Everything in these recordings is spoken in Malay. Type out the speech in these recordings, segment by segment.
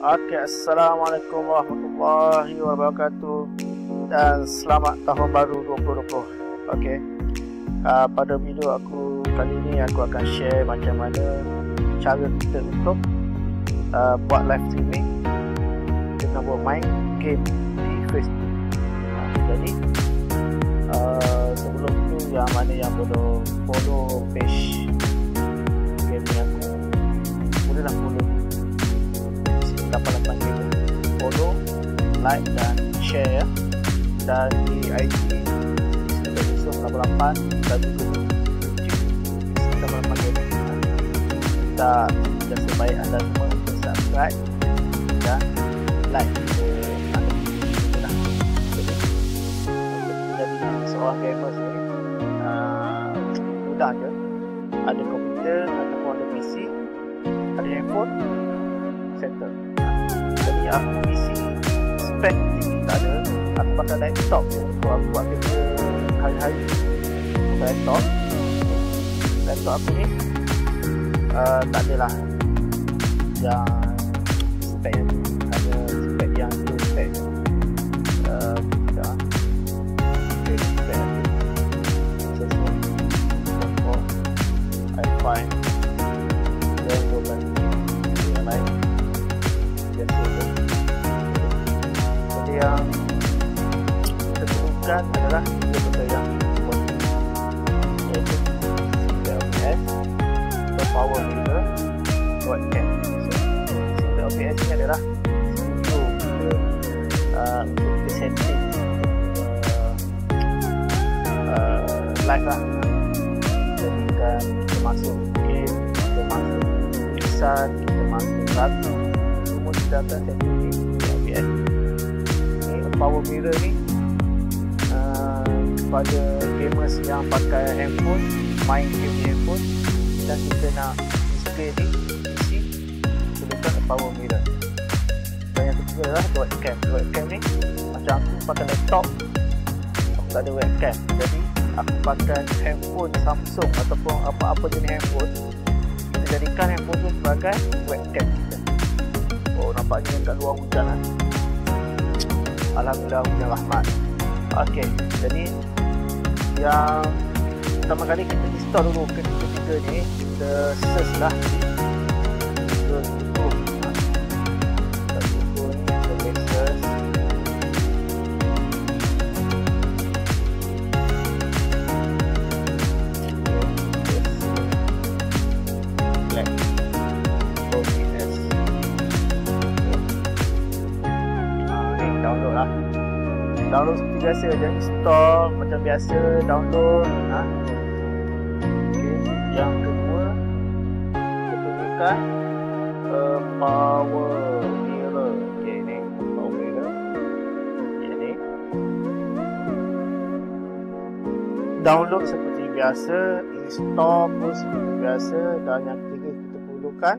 Okey, Assalamualaikum warahmatullahi wabarakatuh dan selamat tahun baru 2020. Okey, pada video aku kali ini aku akan share macam mana cara kita untuk buat live streaming dengan bermain game di Facebook. Jadi sebelum tu yang mana yang belum follow page game yang aku bolehlah follow 88 game, follow, like dan share ya. Dan di IG Yusuf88 dan juga YouTube 88 game. Kita sebaik anda semua untuk subscribe dan like jadi seorang gamer sendiri mudah je. Ada komputer ataupun ada PC, ada handphone, settle. Jadi aku PC spek tinggi tak ada. Aku pakai laptop je untuk aku buat kerja hari-hari. Laptop aku ni tak adalah yang spek yang ada spek yang tu spek I5 dan bukan yang lain biasa je. Jadi yang kita perlukan adalah dua benda yang penting, iaitu OBS atau power meter, webcam. OBS ni adalah untuk kita setting live lah. Jadikan kita masuk game, kita masuk tulisan, kita masuk lagu, semua kita akan setting di OBS. Ini power mirror ni kepada gamers yang pakai handphone, main game di handphone dan kita nak display di PC, gunakan power mirror. Dan yang kedua adalah webcam. Webcam ni macam aku pakai laptop, aku tak ada webcam, jadi aku pakai handphone Samsung ataupun apa-apa jenis handphone. Kita jadikan handphone tu sebagai webcam kita. Oh, nampaknya kat luar hujan lah. Alhamdulillah hujan rahmat. Okey, jadi yang pertama kali kita install dulu ketiga ni, kita search lah Google ni, kita search download seperti biasa je, install macam biasa, download. Okay. Yang kedua kita perlukan power mirror. Okay, ni power mirror. Okay, ni download seperti biasa, install pun seperti biasa. Dan yang ketiga kita perlukan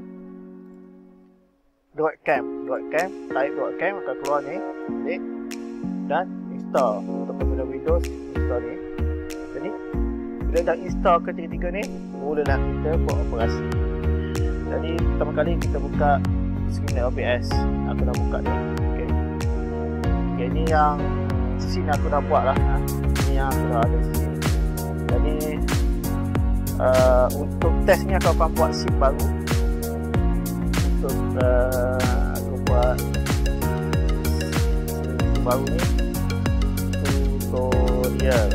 webcam. Type webcam akan keluar ni, klik dan install. Untuk pengguna Windows, install ni. Jadi bila dah install ketiga-tiga ni, mulalah kita buat operasi. Jadi pertama kali kita buka screen OBS. Aku dah buka ni. Okay, ini yang sini aku dah buat lah. Ini yang aku dah ada sini. Jadi untuk test ni aku akan buat SIM baru. Untuk aku buat SIM baru ni tutorial.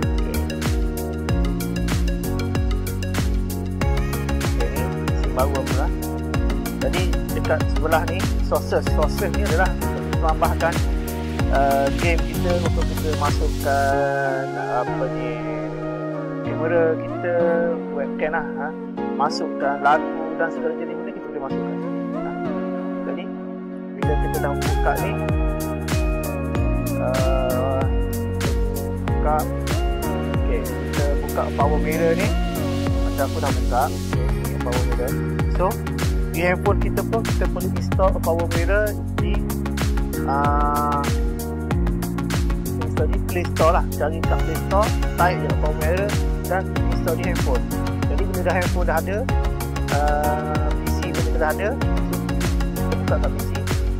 Okay, ni SIM baru aku lah. Jadi dekat sebelah ni sources ni adalah untuk menambahkan game kita, untuk kita masukkan apa ni, kamera kita, webcam lah, masukkan lagu dan segala jenis benda kita boleh masukkan. Jadi bila kita dah buka ni, kita buka power mirror ni. Macam aku dah buka, okay, power mirror. So di handphone kita pun kita boleh install power mirror di install di Play Store lah. Cari kat Play Store, type je power mirror dan install di handphone. Jadi bila dah handphone dah ada, PC pun dah ada, kita buka kat PC,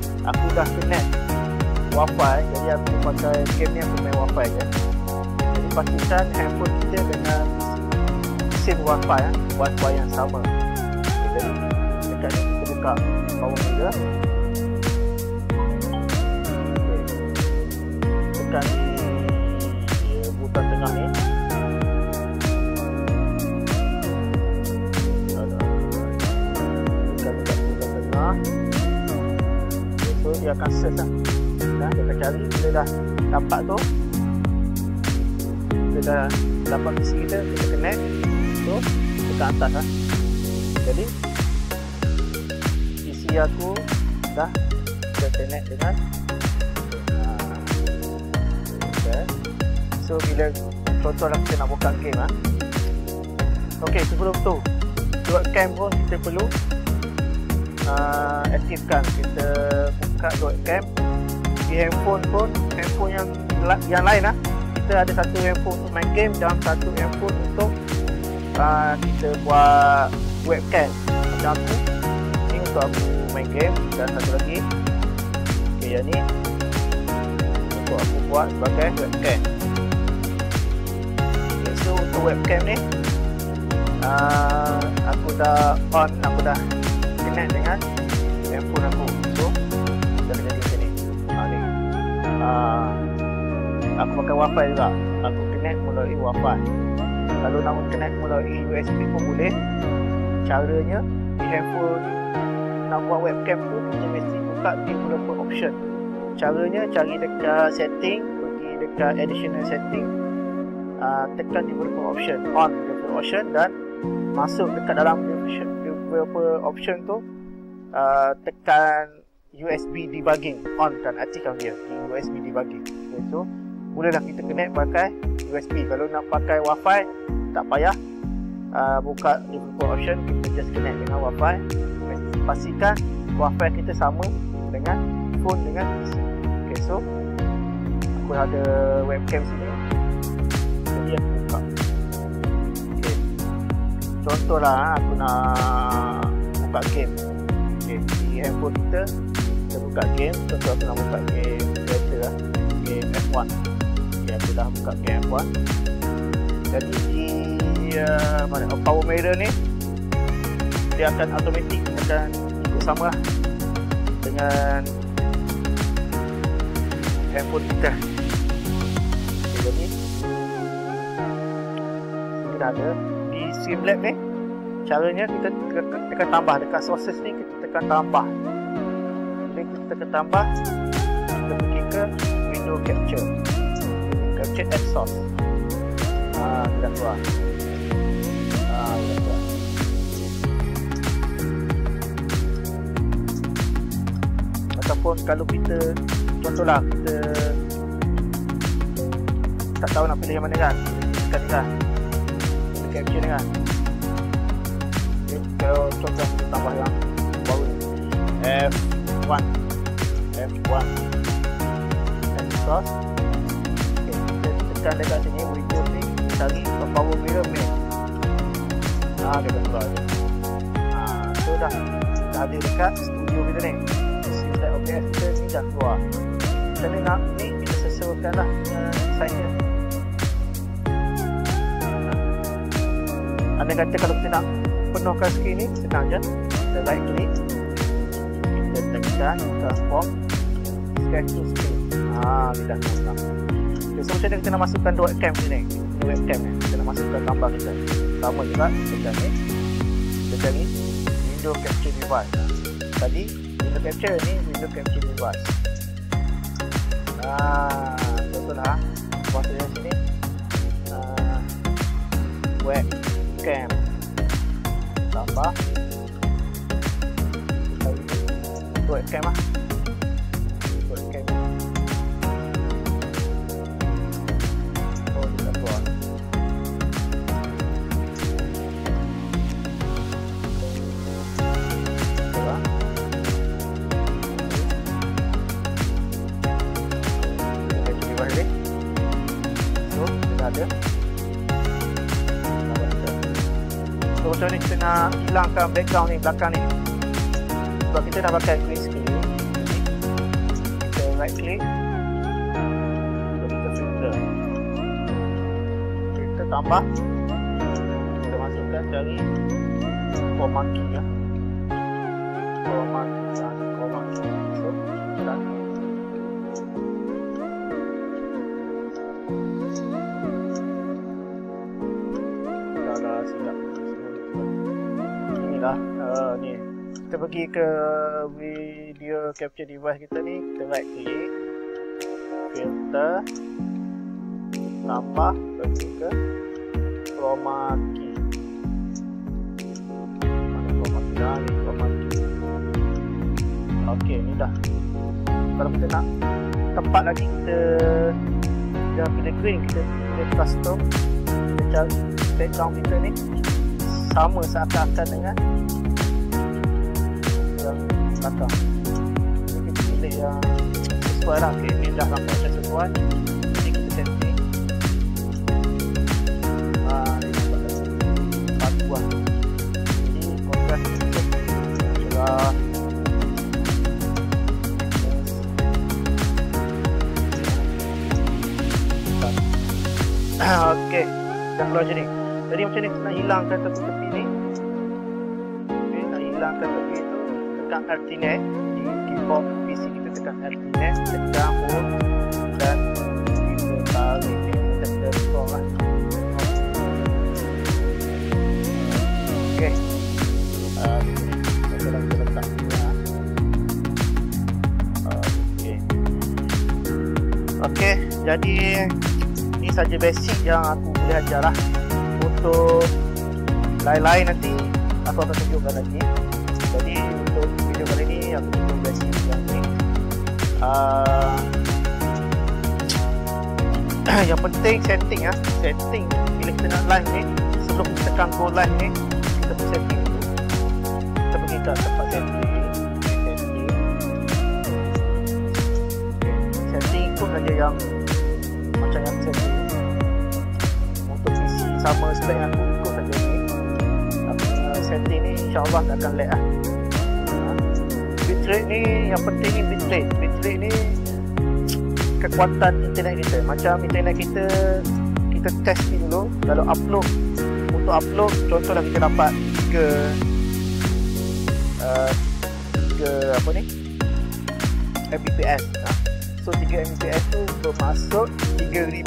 dah connect Wi-Fi, jadi aku pakai game ni, aku main Wi-Fi je. Jadi pastikan handphone kita dengan SIM Wi-Fi, Wi-Fi yang sama. Jadi dekat ni kita buka power mirror. Tekan di butang tengah ni. Tekan dekat butang tengah. So dia akan search lah. Dia akan cari. Bila dah dapat tu, kita dah dapat PC kita connect. So tekan atas lah. Jadi PC aku dah connect dengan okay. So bila contohlah kita nak buka game lah. Okay, sebelum tu webcam pun kita perlu aktifkan. Kita buka webcam di handphone pun, handphone yang lain lah. Kita ada satu handphone untuk main game dan satu handphone untuk kita buat webcam. Macam tu, ni untuk aku main game, dan satu lagi yang ni untuk aku buat sebagai webcam. Okay, so untuk webcam ni aku dah on, aku dah connect dengan handphone aku. So dah jadi macam ni. Ni aku pakai wifi juga, aku connect melalui wifi. Kalau nak connect melalui USB pun boleh. Caranya di handphone nak buat webcam tu, kita mesti buka developer option. Caranya cari dekat setting, pergi dekat additional setting, tekan developer option, on developer option, dan masuk dekat dalam developer option tu, tekan USB debugging, on kan, aktifkan dia di USB debugging. Okay, so bolehlah kita connect pakai USB. Kalau nak pakai wifi tak payah buka developer option, kita just connect dengan wifi. Pastikan wifi kita sama dengan phone dengan PC. Okay, so aku ada webcam sini, jadi aku buka. Okay, contohlah aku nak buka game. Okay, di handphone kita buka game. Contoh aku nak buka game kereta lah, game F1. Okay, aku dah buka game F1. Jadi di power mirror ni, dia akan automatik akan ikut sama lah dengan handphone kita. Okay, jadi ini dah ada di Streamlabs ni. Caranya kita tekan tambah dekat sources ni, kita tekan tambah. Bila kita tekan tambah, kita pergi ke window capture at source. Kita keluar. Ataupun kalau kita, contohlah kita tak tahu nak pilih yang mana kan, kita tekan kita capture ni kan. Okay, kalau contoh kita tambah yang baru ni, F1 and source. Okay, kita tekan dekat sini window ni, cari power mirror main. Dia akan keluar. So dah ada dekat studio kita ni. Streamlabs OBS kita ni dah keluar. Macam mana nak ni, kita sesuaikan lah saya. Anda kata kalau kita nak penuhkan skrin ni, senang je. Kita right click, kita tekan transform sketch to screen. Dia dah keluar. Okay, so macam mana kita nak masukkan webcam sini? Webcam ni kita nak masukkan gambar kita. Sama juga, tekan ni, tekan ni window capture device. Tadi window capture ni window capture device. Contohlah masuk dari sini, webcam tambah webcam lah, webcam. Dia keluar. Ada. So macam ni kita nak hilangkan background ni, belakang ni, sebab kita dah pakai green screen. right click, jadi kita filter tambah, kita masukkan cari chroma key ya, chroma key so dan dah silap inilah ni kita pergi ke video capture device kita ni, kita right click, filter, tambah, pergi ke chroma key. Mana chroma key dah ni, chroma key. Okey, ni dah. Kalau kita nak tempat lagi, kita dah pilih green, kita pilih custom, kita cari background kita ni sama seakan-akan dengan yang belakang. Jadi kita pilih yang sesuai lah. Okay, ni dah nampak sesuai. Jadi kita setting patuan. Jadi kontras kita cerah. Okey, dah keluar macam ni. Jadi macam ni kita nak hilangkan tepi-tepi ni. Okay, nak hilangkan tepi tu, tekan Alt+Net di keyboard PC kita, tekan Alt+Net, tekan Home dan kita tarik ni, kita restore lah. Okey, kita letak ni lah. Okey, jadi ni saja basic yang aku boleh ajar lah. Untuk lain-lain nanti aku akan tunjukkan lagi. Jadi untuk video kali ni aku tunjuk basic yang ni. Yang penting setting ya, setting bila kita nak live ni, sebelum kita tekan go live ni, kita pergi setting dulu. Kita pergi ke tempat setting, setting ikut saja yang macam yang setting. Untuk PC sama spek yang aku ikut saja ni. Setting ni insyaAllah tak akan lag lah. Bitrate ni yang penting ni bitrate. Bitrate ni kekuatan internet kita. Macam internet kita test ni dulu. Kalau upload, untuk upload contohlah kita dapat 3 apa ni, Mbps. So 3 Mbps tu bermaksud 3000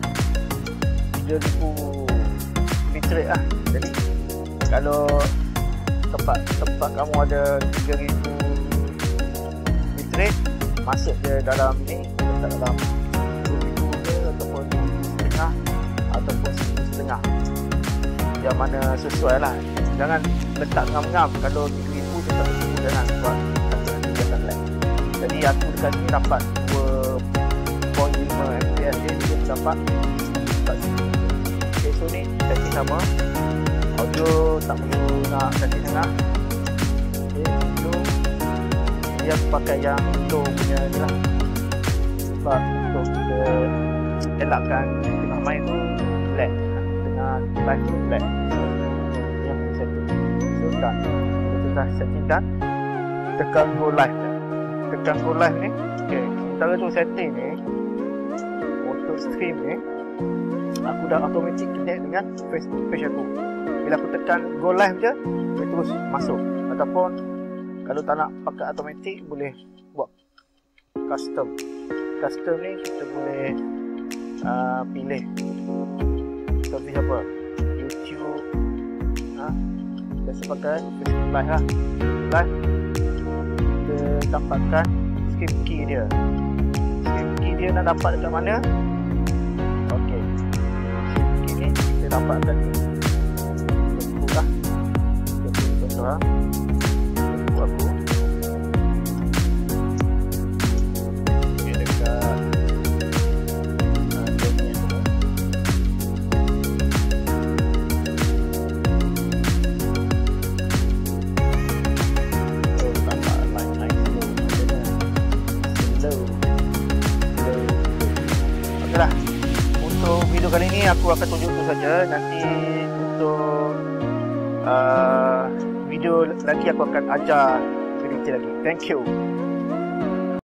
bitrate lah. Jadi kalau tempat kamu ada 3000 bitrate, masuk je dalam ni, letak dalam 2000 ke ataupun 1,5 ataupun 1,500, yang mana sesuai lah. Jangan letak ngam-ngam. Kalau 3000 letak 3000, jangan, sebab nanti akan lag. Jadi aku dekat sini dapat 2.5 Mbps je, dia dapat 4. Okay, so ni setting sama. Audio tak perlu nak setting tengah. Okay, audio dia aku pakai yang low punya ni lah, sebab untuk kita elakkan tengah main tu lag, tengah live tu lag. So yang setting, so dah kita setting dah, tekan go live. Tekan go live ni. Okay, sementara tu setting ni untuk stream ni aku dah automatic connect dengan Facebook page aku. Bila aku tekan go live je, dia terus masuk. Ataupun kalau tak nak pakai automatic, boleh buat custom. Custom ni kita boleh pilih servis apa, YouTube, biasa pakai Facebook live lah. Live kita dapatkan script key dia. Script key dia nak dapat dekat mana? Okey, script key ni kita dapatkan ni. Contoh lah, contoh lah, aku okay, dekat video kali ni aku akan tunjuk tu saja. Nanti untuk video lagi aku akan ajar lebih detail lagi. Thank you.